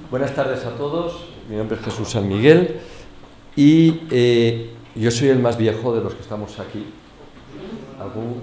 Buenas tardes a todos, mi nombre es Jesús San Miguel y yo soy el más viejo de los que estamos aquí. ¿Algún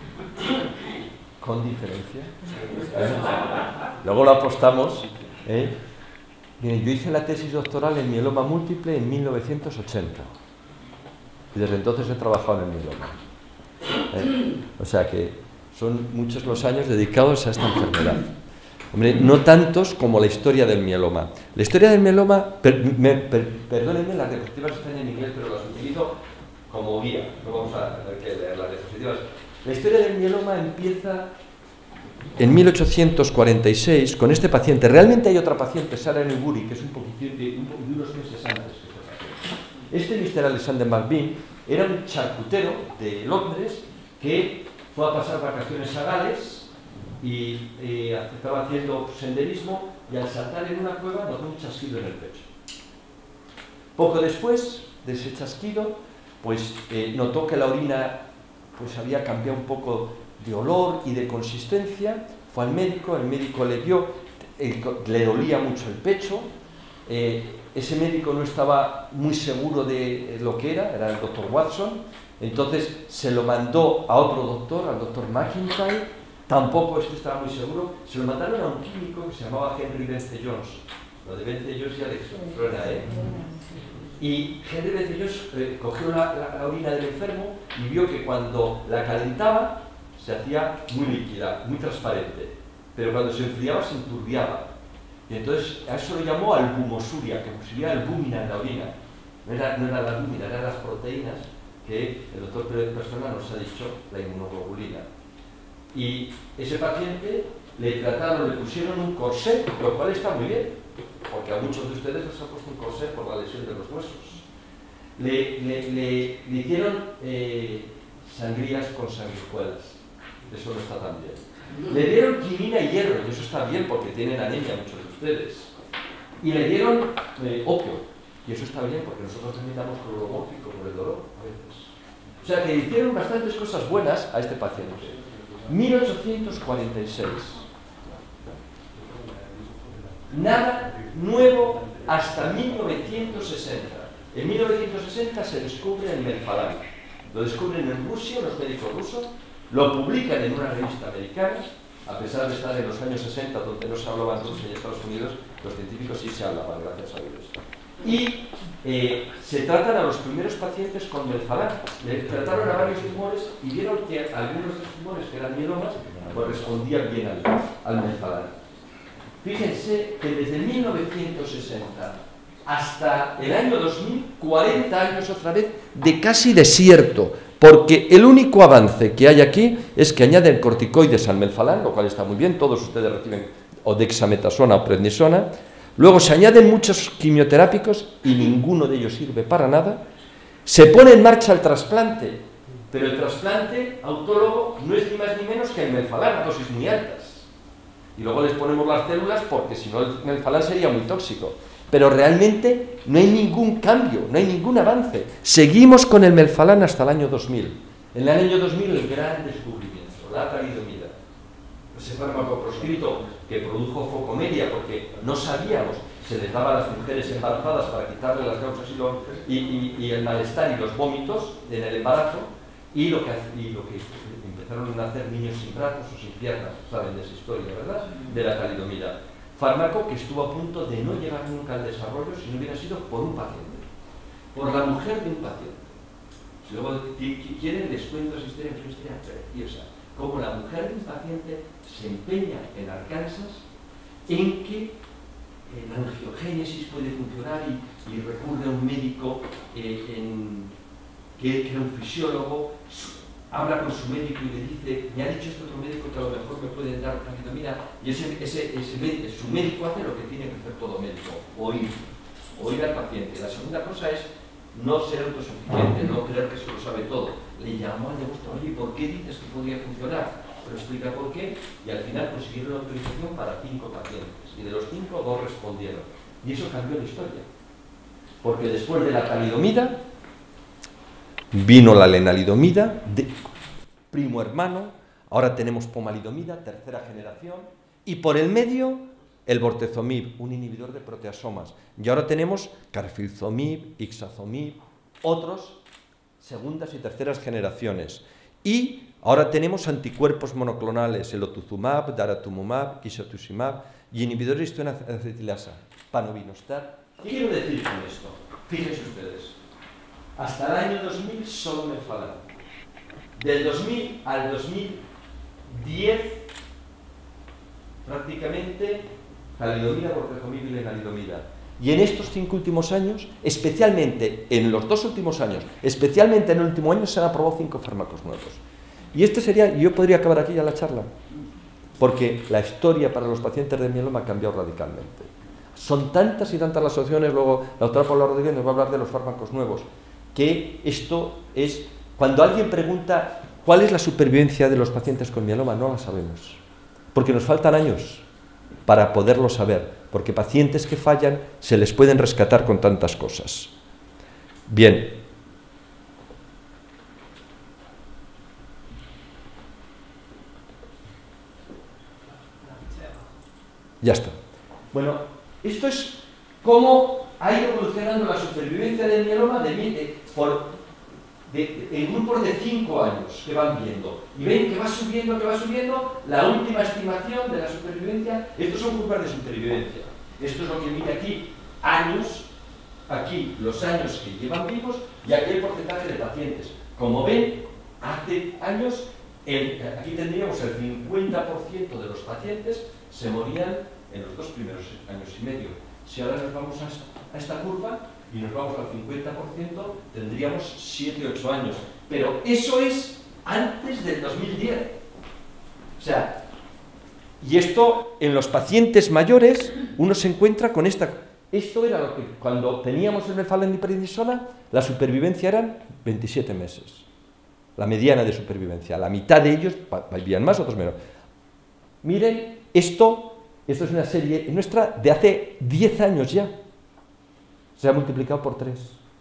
con diferencia? Luego lo apostamos. Miren, yo hice la tesis doctoral en mieloma múltiple en 1980 y desde entonces he trabajado en el mieloma. O sea que son muchos los años dedicados a esta enfermedad. Hombre, no tantos como la historia del mieloma. La historia del mieloma, perdónenme, las diapositivas están en inglés, pero las utilizo como guía. No vamos a tener que leer las diapositivas. La historia del mieloma empieza en 1846 con este paciente. Realmente hay otra paciente, Sarah Newbury, que es un poquito de unos meses antes que este paciente. Mr. Alexander McBean era un charcutero de Londres que fue a pasar vacaciones a Gales y estaba haciendo senderismo y al saltar en una cueva notó un chasquido en el pecho. Poco después de ese chasquido, pues notó que la orina pues había cambiado un poco de olor y de consistencia. Fue al médico, el médico le vio, le dolía mucho el pecho. Ese médico no estaba muy seguro de lo que era el doctor Watson, entonces se lo mandó a otro doctor, al doctor McIntyre. Tampoco estaba muy seguro. Se lo mandaron a un químico que se llamaba Henry Vence-Jones. Lo de Vence-Jones ya le suena, Y Henry Vence-Jones cogió la orina del enfermo y vio que cuando la calentaba se hacía muy líquida, muy transparente, pero cuando se enfriaba se enturbiaba. Y entonces a eso lo llamó albumosuria, que sería albúmina en la orina. No era la albúmina, eran las proteínas que el doctor Pérez Persona nos ha dicho, la inmunoglobulina. Y ese paciente le trataron, le pusieron un corsé, lo cual está muy bien, porque a muchos de ustedes les han puesto un corsé por la lesión de los huesos. Le hicieron sangrías con sanguijuelas, eso no está tan bien. Le dieron quinina y hierro, y eso está bien porque tienen anemia muchos de ustedes. Y le dieron opio, y eso está bien porque nosotros también damos cloromórfico por el dolor a veces. O sea que hicieron bastantes cosas buenas a este paciente. 1846. Nada nuevo hasta 1960. En 1960 se descubre el melphalan. Lo descubren en Rusia, los médicos rusos, lo publican en una revista americana, a pesar de estar en los años 60, donde no se hablaba en Rusia y Estados Unidos, los científicos sí se hablaban, gracias a Dios. Y se tratan a los primeros pacientes con melphalan. Le trataron a varios tumores y vieron que algunos de los tumores que eran mielomas correspondían bien al melphalan. Fíjense que desde 1960 hasta el año 2000, 40 años otra vez de casi desierto, porque el único avance que hay aquí es que añaden corticoides al melphalan, lo cual está muy bien, todos ustedes reciben o dexametasona o prednisona. Luego se añaden muchos quimioterápicos y ninguno de ellos sirve para nada. Se pone en marcha el trasplante, pero el trasplante autólogo no es ni más ni menos que el melphalan a dosis muy altas. Y luego les ponemos las células porque si no el melphalan sería muy tóxico. Pero realmente no hay ningún cambio, no hay ningún avance. Seguimos con el melphalan hasta el año 2000. En el año 2000 el gran descubrimiento, la talidomida. Ese fármaco proscrito que produjo focomelia porque no sabíamos, se les daba a las mujeres embarazadas para quitarle las náuseas y el malestar y los vómitos en el embarazo, y lo que empezaron a nacer niños sin brazos o sin piernas, saben de esa historia, ¿verdad? De la talidomida. Fármaco que estuvo a punto de no llegar nunca al desarrollo si no hubiera sido por un paciente, por la mujer de un paciente. Si luego quieren les cuento esa historia, es una historia preciosa. Como la mujer de un paciente se empeña en Arkansas en que la angiogénesis puede funcionar y recurre a un médico que era un fisiólogo, habla con su médico y le dice, me ha dicho este otro médico que a lo mejor me pueden dar talidomida, y su médico hace lo que tiene que hacer todo médico, oír al paciente. La segunda cosa es no ser autosuficiente, no creer que se lo sabe todo. Le llamó al negocio, oye, ¿por qué dices que podría funcionar? Pero explica por qué, y al final consiguieron la autorización para 5 pacientes, y de los 5, 2 respondieron. Y eso cambió la historia. Porque después de la talidomida, vino la lenalidomida, primo hermano, ahora tenemos pomalidomida, tercera generación, y por el medio el bortezomib, un inhibidor de proteasomas. Y ahora tenemos carfilzomib, ixazomib, otros segundas y terceras generaciones. Y ahora tenemos anticuerpos monoclonales, el otuzumab, daratumumab, isatuximab y inhibidores de histonacetilasa, panovinostat. ¿Qué quiero decir con esto? Fíjense ustedes. Hasta el año 2000 solo me falan. Del 2000 al 2010, prácticamente, talidomida, bortezomib y lenalidomida. Y en estos 5 últimos años, especialmente en los 2 últimos años, especialmente en el último año, se han aprobado 5 fármacos nuevos. Y este sería, yo podría acabar aquí ya la charla, porque la historia para los pacientes de mieloma ha cambiado radicalmente. Son tantas y tantas las opciones, luego la doctora Paula Rodríguez nos va a hablar de los fármacos nuevos, que esto es, cuando alguien pregunta cuál es la supervivencia de los pacientes con mieloma, no la sabemos, porque nos faltan años para poderlo saber, porque pacientes que fallan se les pueden rescatar con tantas cosas. Bien. Ya está. Bueno, esto es cómo ha ido evolucionando la supervivencia del mieloma en grupos de 5 años que van viendo. Y ven que va subiendo. La última estimación de la supervivencia, estos son curvas de supervivencia. Esto es lo que mide aquí, años, aquí los años que llevan vivos y aquí el porcentaje de pacientes. Como ven, hace años, aquí tendríamos el 50% de los pacientes se morían en los 2 primeros años y medio. Si ahora nos vamos a esta curva y nos vamos al 50%, tendríamos 7-8 años. Pero eso es antes del 2010. O sea, y esto en los pacientes mayores uno se encuentra con esta. Esto era lo que cuando teníamos el mefalendiprednisona, la supervivencia eran 27 meses. La mediana de supervivencia. La mitad de ellos vivían más, otros menos. Miren, esto es una serie nuestra de hace 10 años ya. Se ha multiplicado por 3.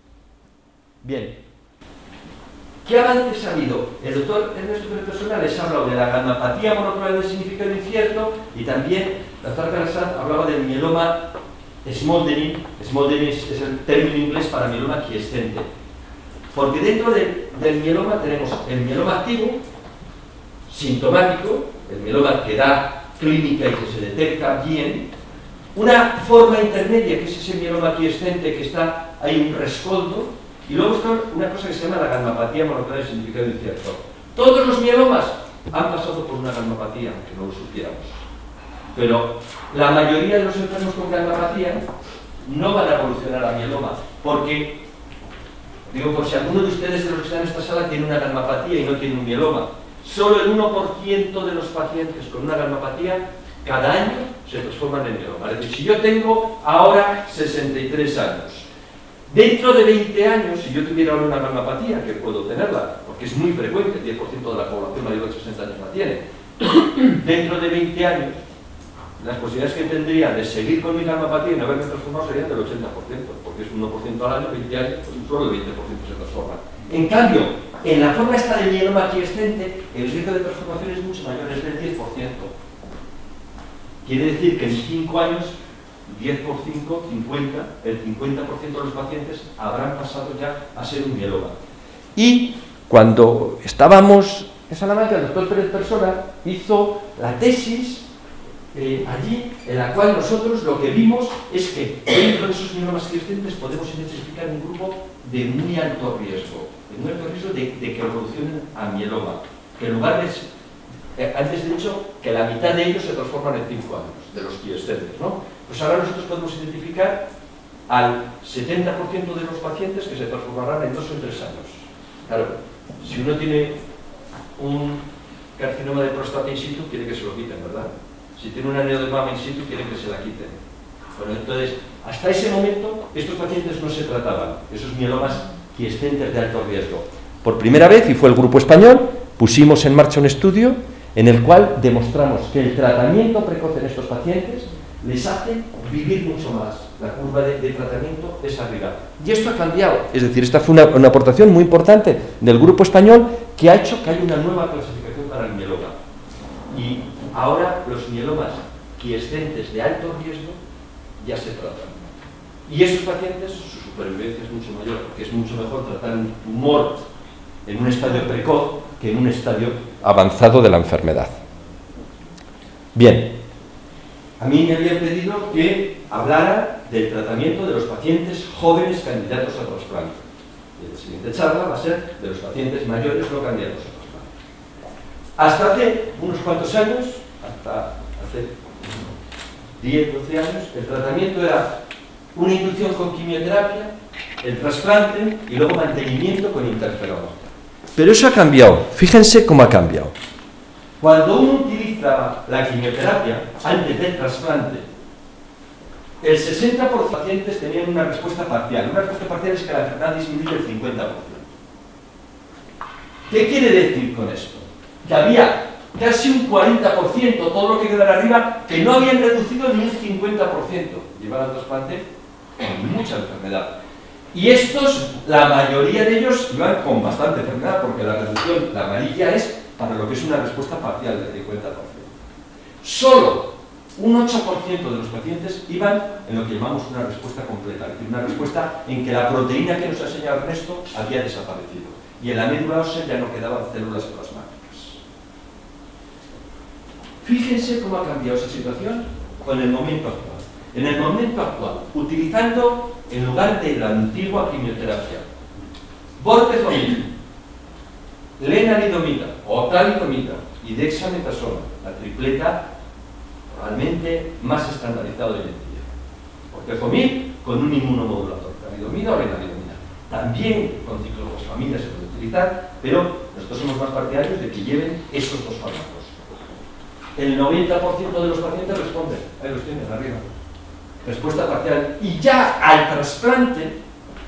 Bien. ¿Qué avances ha habido? El doctor Ernesto Persona les ha hablado de la gamapatía monoclonal de significado incierto y también la doctora Carasat hablaba del mieloma smoldering. Smoldering es el término inglés para mieloma quiescente. Porque dentro del mieloma tenemos el mieloma activo, sintomático, el mieloma que da clínica y que se detecta bien, una forma intermedia que es ese mieloma quiescente que está, hay un rescoldo, y luego está una cosa que se llama la gamapatía monoclonal de significado incierto. Todos los mielomas han pasado por una gamapatía, aunque no lo supiéramos. Pero la mayoría de los enfermos con gamapatía no van a evolucionar a mieloma, porque, digo, por si alguno de ustedes de los que están en esta sala tiene una gamapatía y no tiene un mieloma, solo el 1% de los pacientes con una gamapatía cada año se transforman en mieloma. Es decir, si yo tengo ahora 63 años, dentro de 20 años, si yo tuviera una gamapatía, que puedo tenerla, porque es muy frecuente, el 10% de la población mayor de 60 años la tiene, dentro de 20 años, las posibilidades que tendría de seguir con mi gamapatía y no haberme transformado serían del 80%, porque es 1% al año, 20 años, pues solo el 20% se transforma. En cambio, en la forma esta de mieloma quiescente, el riesgo de transformación es mucho mayor, es del 10%. Quiere decir que en 5 años, 10 por 5, 50, el 50% de los pacientes habrán pasado ya a ser un mieloma. Y cuando estábamos en Salamanca, el doctor Pérez Persona hizo la tesis allí, en la cual nosotros lo que vimos es que dentro de esos mielomas quiescentes podemos identificar un grupo de muy alto riesgo, de que evolucionen a mieloma, que en lugar de, antes he dicho que la mitad de ellos se transforman en 5 años, de los quiescentes, ¿no? Pues ahora nosotros podemos identificar al 70% de los pacientes que se transformarán en 2 o 3 años. Claro, si uno tiene un carcinoma de próstata in situ, quiere que se lo quiten, ¿verdad? Si tiene un aneo de mama in situ, quiere que se la quiten. Bueno, entonces, hasta ese momento, estos pacientes no se trataban, esos mielomas quiescentes de alto riesgo. Por primera vez, y fue el grupo español, pusimos en marcha un estudio en el cual demostramos que el tratamiento precoz en estos pacientes les hace vivir mucho más. La curva de tratamiento es arriba. Y esto ha cambiado. Es decir, esta fue una aportación muy importante del grupo español que ha hecho que haya una nueva clasificación para el mieloma. Y ahora los mielomas quiescentes de alto riesgo ya se tratan. Y esos pacientes, su supervivencia es mucho mayor, porque es mucho mejor tratar un tumor en un estadio precoz que en un estadio avanzado de la enfermedad. Bien, a mí me habían pedido que hablara del tratamiento de los pacientes jóvenes candidatos a trasplante. Y la siguiente charla va a ser de los pacientes mayores no candidatos a trasplante. Hasta hace unos cuantos años, hasta hace 10, 12 años, el tratamiento era una inducción con quimioterapia, el trasplante y luego mantenimiento con interferón. Pero eso ha cambiado. Fíjense cómo ha cambiado. Cuando uno utiliza la quimioterapia antes del trasplante, el 60% de los pacientes tenían una respuesta parcial. Una respuesta parcial es que la enfermedad disminuye el 50%. ¿Qué quiere decir con esto? Que había casi un 40%, todo lo que queda arriba, que no habían reducido ni un 50%. Llevar al trasplante con mucha enfermedad. Y estos, la mayoría de ellos, iban con bastante enfermedad, porque la reducción, la amarilla, es para lo que es una respuesta parcial del 50%. Solo un 8% de los pacientes iban en lo que llamamos una respuesta completa, es decir, una respuesta en que la proteína que nos ha enseñado Ernesto había desaparecido y en la médula ósea ya no quedaban células plasmáticas. Fíjense cómo ha cambiado esa situación con el momento actual. En el momento actual, utilizando en lugar de la antigua quimioterapia bortezomib, lenalidomida o talidomida y dexametasona, la tripleta realmente más estandarizado hoy en día. Bortezomib con un inmunomodulador, talidomida o lenalidomida. También con ciclofosfamida se puede utilizar, pero nosotros somos más partidarios de que lleven esos dos fármacos. El 90% de los pacientes responden. Ahí los tienen arriba. Respuesta parcial. Y ya al trasplante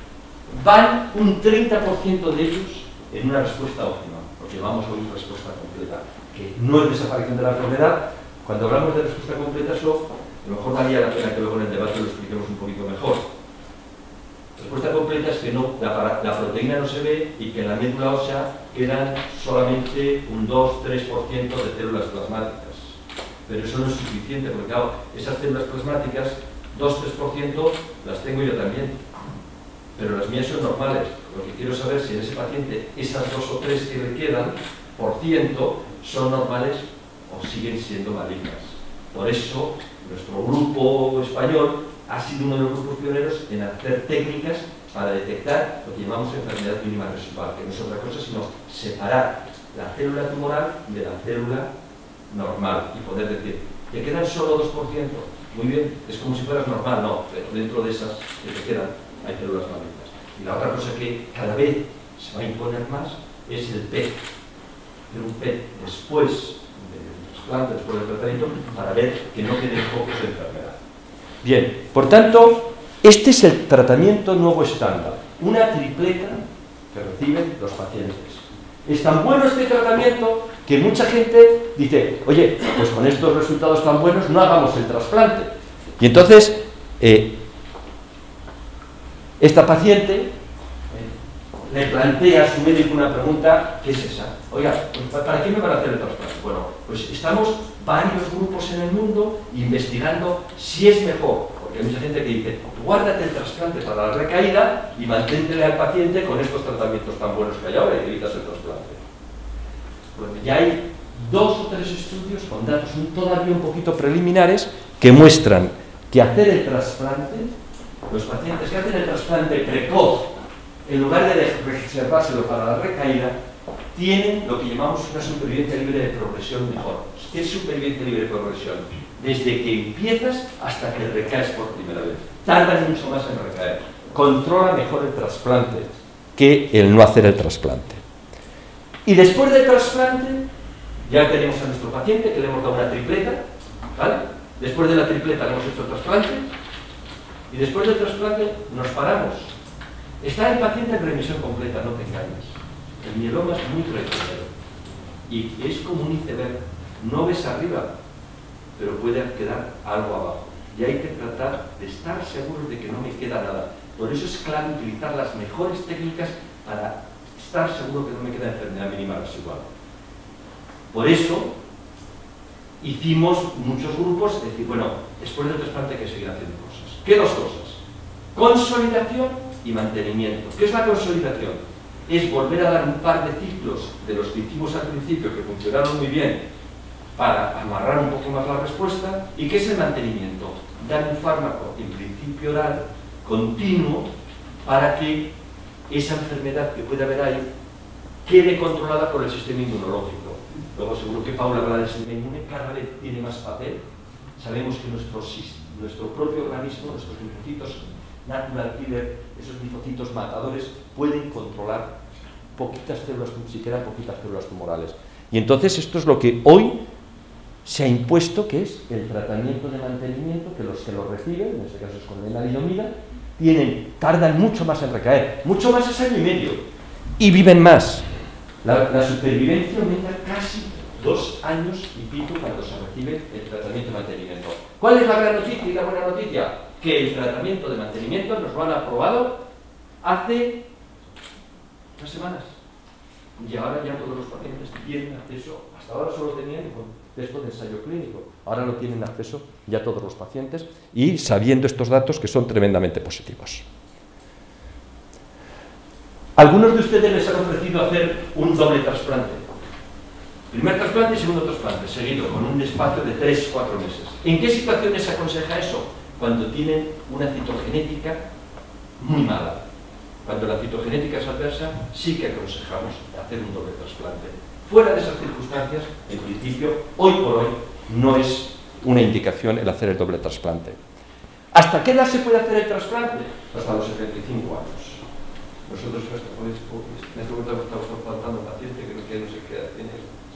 van un 30% de ellos en una respuesta óptima, lo que llamamos hoy respuesta completa, que no es desaparición de la enfermedad. Cuando hablamos de respuesta completa, eso a lo mejor valía la pena que luego en el debate lo expliquemos un poquito mejor. Respuesta completa es que no, la proteína no se ve y que en la médula ósea quedan solamente un 2-3% de células plasmáticas. Pero eso no es suficiente, porque claro, esas células plasmáticas, 2-3% las tengo yo también, pero las mías son normales. Lo que quiero saber es si en ese paciente esas 2 o 3 que le quedan por ciento son normales o siguen siendo malignas. Por eso nuestro grupo español ha sido uno de los grupos pioneros en hacer técnicas para detectar lo que llamamos enfermedad mínima residual, que no es otra cosa sino separar la célula tumoral de la célula normal y poder decir, ¿te quedan solo 2%? Muy bien, es como si fueras normal, no, pero dentro de esas que te quedan hay células malignas. Y la otra cosa que cada vez se va a imponer más es el PET. Hacer un PET después del trasplante, después del tratamiento, para ver que no queden focos de enfermedad. Bien, por tanto, este es el tratamiento nuevo estándar. Una tripleta que reciben los pacientes. Es tan bueno este tratamiento que mucha gente dice, oye, pues con estos resultados tan buenos no hagamos el trasplante. Y entonces, esta paciente le plantea a su médico una pregunta, que es esa. Oiga, ¿para qué me van a hacer el trasplante? Bueno, pues estamos varios grupos en el mundo investigando si es mejor, porque hay mucha gente que dice, guárdate el trasplante para la recaída y manténtele al paciente con estos tratamientos tan buenos que hay ahora y evitas el trasplante. Bueno, ya hay 2 o 3 estudios con datos todavía un poquito preliminares que muestran que hacer el trasplante, los pacientes que hacen el trasplante precoz, en lugar de reservárselo para la recaída, tienen lo que llamamos una supervivencia libre de progresión mejor. ¿Qué es supervivencia libre de progresión? Desde que empiezas hasta que recaes por primera vez. Tardan mucho más en recaer. Controla mejor el trasplante que el no hacer el trasplante. Y después del trasplante, ya tenemos a nuestro paciente que le hemos dado una tripleta, ¿vale? Después de la tripleta le hemos hecho el trasplante, y después del trasplante nos paramos. Está el paciente en remisión completa, no te engañes. El mieloma es muy retrocedido y es como un iceberg. No ves arriba, pero puede quedar algo abajo. Y hay que tratar de estar seguros de que no me queda nada. Por eso es clave utilizar las mejores técnicas para estar seguro que no me queda enfermedad mínima residual. Por eso, hicimos muchos grupos, es decir, bueno, después del trasplante hay que seguir haciendo cosas. ¿Qué dos cosas? Consolidación y mantenimiento. ¿Qué es la consolidación? Es volver a dar un par de ciclos de los que hicimos al principio, que funcionaron muy bien, para amarrar un poco más la respuesta. ¿Y qué es el mantenimiento? Dar un fármaco, en principio oral, continuo, para que esa enfermedad que puede haber ahí quede controlada por el sistema inmunológico. Luego seguro que Paula habla del sistema inmune, cada vez tiene más papel. Sabemos que nuestro propio organismo, nuestros linfocitos natural killer, esos linfocitos matadores, pueden controlar poquitas células, siquiera poquitas células tumorales. Y entonces esto es lo que hoy se ha impuesto, que es el tratamiento de mantenimiento, que los que lo reciben, en este caso es con lenalidomida, tardan mucho más en recaer, mucho más es año y medio, y viven más. La supervivencia aumenta casi 2 años y pico cuando se recibe el tratamiento de mantenimiento. ¿Cuál es la gran noticia y la buena noticia? Que el tratamiento de mantenimiento nos lo han aprobado hace 3 semanas. Y ahora ya todos los pacientes tienen acceso, hasta ahora solo tenían texto de ensayo clínico, ahora lo tienen acceso ya todos los pacientes y sabiendo estos datos que son tremendamente positivos. Algunos de ustedes les han ofrecido hacer un doble trasplante. Primer trasplante y segundo trasplante, seguido con un espacio de 3-4 meses. ¿En qué situaciones se aconseja eso? Cuando tienen una citogenética muy mala. Cuando la citogenética es adversa, sí que aconsejamos hacer un doble trasplante. Fuera de esas circunstancias, en principio, hoy por hoy, no es una indicación el hacer el doble trasplante. ¿Hasta qué edad se puede hacer el trasplante? Hasta los 75 años. Nosotros en este momento estamos trasplantando a un paciente que no sé qué edad tiene.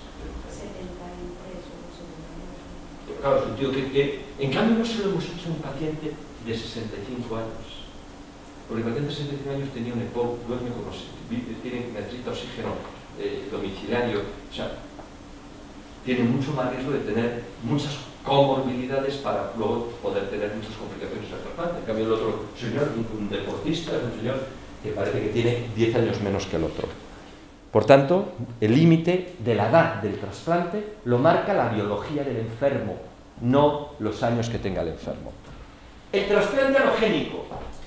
73 o 70 años. Claro, es un tío que en cambio no se lo hemos hecho a un paciente de 65 años. Porque el paciente de 65 años tenía un EPOC, duerme como si necesita oxígeno domiciliario, o sea, tiene mucho más riesgo de tener muchas comorbilidades para luego poder tener muchas complicaciones al trasplante. En cambio el otro señor, un deportista, es un señor que parece que tiene 10 años menos que el otro. Por tanto, el límite de la edad del trasplante lo marca la biología del enfermo, no los años que tenga el enfermo. El trasplante alogénico.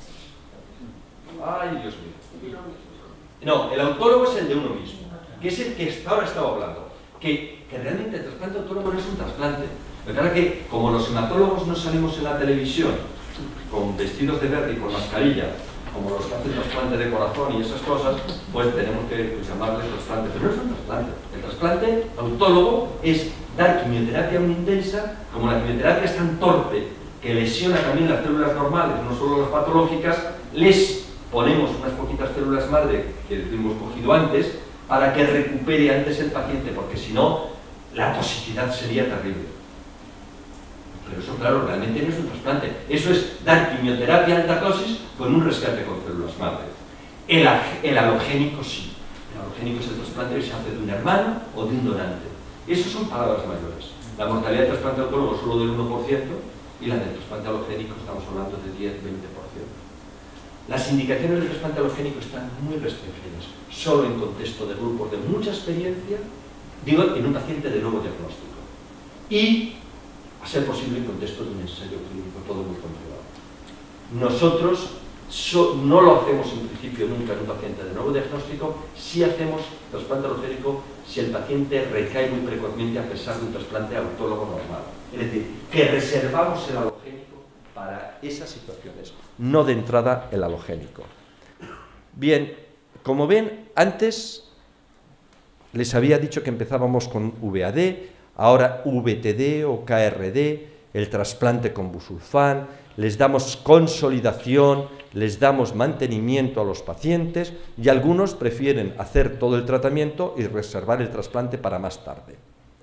Ay, Dios mío. No, el autólogo es el de uno mismo, que es el que hasta ahora estaba hablando. Que realmente el trasplante autólogo no es un trasplante. Pero claro que, como los hematólogos no salimos en la televisión con vestidos de verde y con mascarilla, como los que hacen trasplante de corazón y esas cosas, pues tenemos que llamarles trasplante. Pero no es un trasplante. El trasplante autólogo es dar quimioterapia muy intensa, como la quimioterapia es tan torpe que lesiona también las células normales, no solo las patológicas, les ponemos unas poquitas células madre que hemos cogido antes para que recupere antes el paciente, porque si no, la toxicidad sería terrible. Pero eso, claro, realmente no es un trasplante. Eso es dar quimioterapia a alta dosis con un rescate con células madre. El alogénico sí. El alogénico es el trasplante que se hace de un hermano o de un donante. Esas son palabras mayores. La mortalidad del trasplante autólogo es solo del 1% y la del trasplante alogénico estamos hablando de 10-20%. Las indicaciones del trasplante alogénico están muy restringidas, solo en contexto de grupos de mucha experiencia, digo, en un paciente de nuevo diagnóstico. Y a ser posible en contexto de un ensayo clínico, todo muy controlado. Nosotros no lo hacemos en principio nunca en un paciente de nuevo diagnóstico, sí hacemos trasplante alogénico si el paciente recae muy precozmente a pesar de un trasplante autólogo normal. Es decir, que reservamos el alogénico para esas situaciones, no de entrada el halogénico. Bien, como ven, antes les había dicho que empezábamos con VAD, ahora VTD o KRD, el trasplante con busulfán, les damos consolidación, les damos mantenimiento a los pacientes y algunos prefieren hacer todo el tratamiento y reservar el trasplante para más tarde.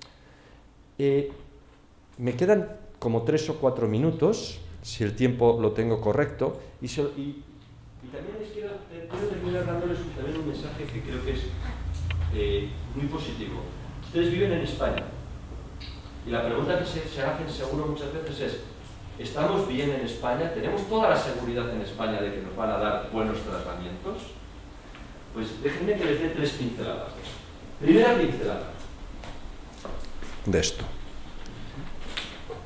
Me quedan como 3 o 4 minutos, si el tiempo lo tengo correcto, y también les quiero terminar dándoles también un mensaje que creo que es muy positivo. Ustedes viven en España. Y la pregunta que se hacen seguro muchas veces es, ¿estamos bien en España? ¿Tenemos toda la seguridad en España de que nos van a dar buenos tratamientos? Pues déjenme que les dé 3 pinceladas de esto. Primera pincelada de esto.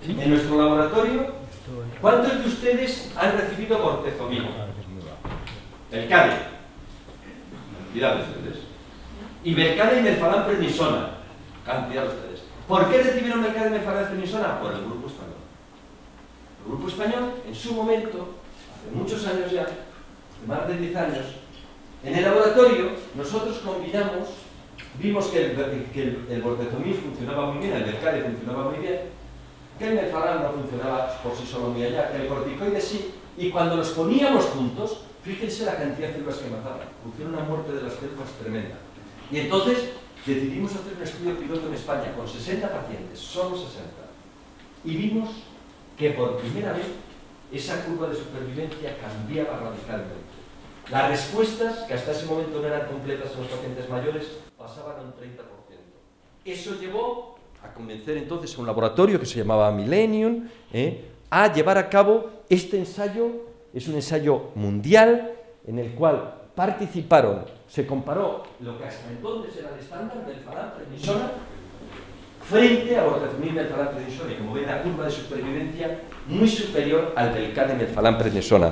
En nuestro laboratorio, ¿cuántos de ustedes han recibido bortezomib? El CADE. Cantidad de ustedes. Y Belcade y melfalán-prednisona. Cantidad de ustedes. ¿Por qué recibieron Belcade y melfalán-prednisona? Por el grupo español. El grupo español, en su momento, hace muchos años ya, más de 10 años, en el laboratorio nosotros combinamos, vimos que el bortezomib funcionaba muy bien, el Belcade funcionaba muy bien, que el melfalán no funcionaba por sí solo muy allá, que el corticoide sí, y cuando los poníamos juntos, fíjense la cantidad de células que mataban, funciona una muerte de las células tremenda. Y entonces decidimos hacer un estudio piloto en España con 60 pacientes, solo 60, y vimos que por primera vez esa curva de supervivencia cambiaba radicalmente. Las respuestas, que hasta ese momento no eran completas en los pacientes mayores, pasaban a un 30%. Eso llevó a convencer entonces a un laboratorio que se llamaba Millennium a llevar a cabo este ensayo. Es un ensayo mundial en el cual participaron, se comparó lo que hasta entonces era el estándar del melfalán-prednisona frente a bortezomib melfalán-prednisona, y como ven la curva de supervivencia muy superior al Belcade melfalán-prednisona.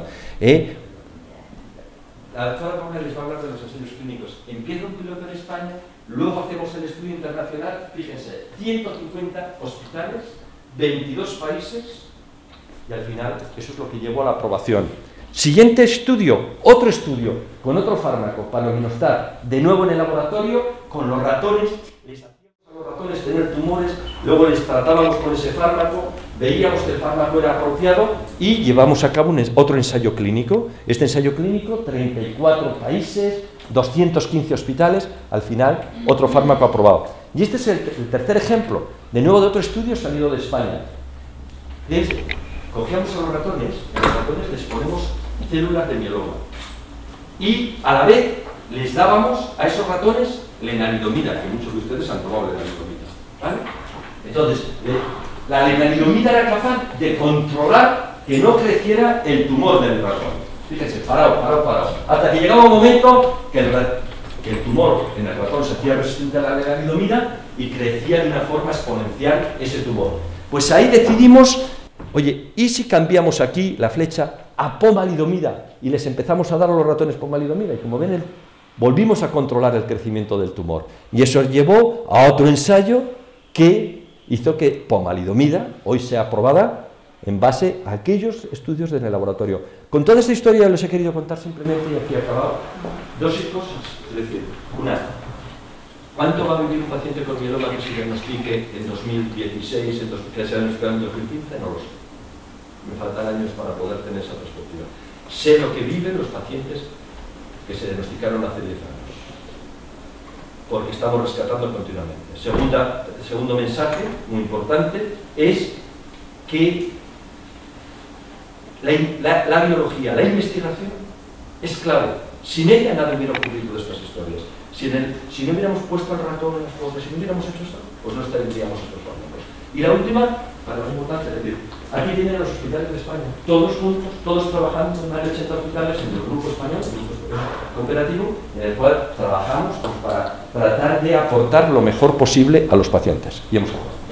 La doctora Paula les va a hablar de los ensayos clínicos. Empieza un piloto en España, luego hacemos el estudio internacional, fíjense, 150 hospitales, 22 países, y al final eso es lo que llevó a la aprobación. Siguiente estudio, otro estudio, con otro fármaco, panovinostat, de nuevo en el laboratorio, con los ratones, les hacíamos a los ratones tener tumores, luego les tratábamos con ese fármaco, veíamos que el fármaco era apropiado y llevamos a cabo otro ensayo clínico. Este ensayo clínico, 34 países, 215 hospitales, al final otro fármaco aprobado. Y este es el tercer ejemplo, de nuevo de otro estudio salido de España. Cogíamos a los ratones les ponemos células de mieloma y a la vez les dábamos a esos ratones lenalidomida, que muchos de ustedes han tomado lenalidomida, ¿vale? Entonces, la lenalidomida era capaz de controlar que no creciera el tumor del ratón. Fíjense, parado, hasta que llegaba un momento que el tumor en el ratón se hacía resistente a la lenalidomida y crecía de una forma exponencial ese tumor. Pues ahí decidimos, oye, ¿y si cambiamos aquí la flecha a pomalidomida y les empezamos a dar a los ratones pomalidomida? Y como ven, volvimos a controlar el crecimiento del tumor. Y eso llevó a otro ensayo que hizo que pomalidomida hoy sea aprobada en base a aquellos estudios en el laboratorio. Con toda esta historia les he querido contar simplemente, y aquí he acabado, dos cosas. Es decir, una, ¿cuánto va a vivir un paciente con mieloma que se diagnostique en 2016, que se diagnostique en 2015? No lo sé. Me faltan años para poder tener esa perspectiva. Sé lo que viven los pacientes que se diagnosticaron hace 10 años, porque estamos rescatando continuamente. Segundo mensaje, muy importante, es que la biología, la investigación, es clave. Sin ella nada hubiera ocurrido de estas historias. Si no hubiéramos puesto al ratón en las cosas, si no hubiéramos hecho esto, pues no estaríamos estos fármacos. Y la última, para lo importante, es decir, aquí tienen los hospitales de España, todos juntos, todos trabajando en más de 80 hospitales en el grupo español, el grupo cooperativo, en el cual trabajamos pues, para tratar de aportar lo mejor posible a los pacientes. Y hemos acabado.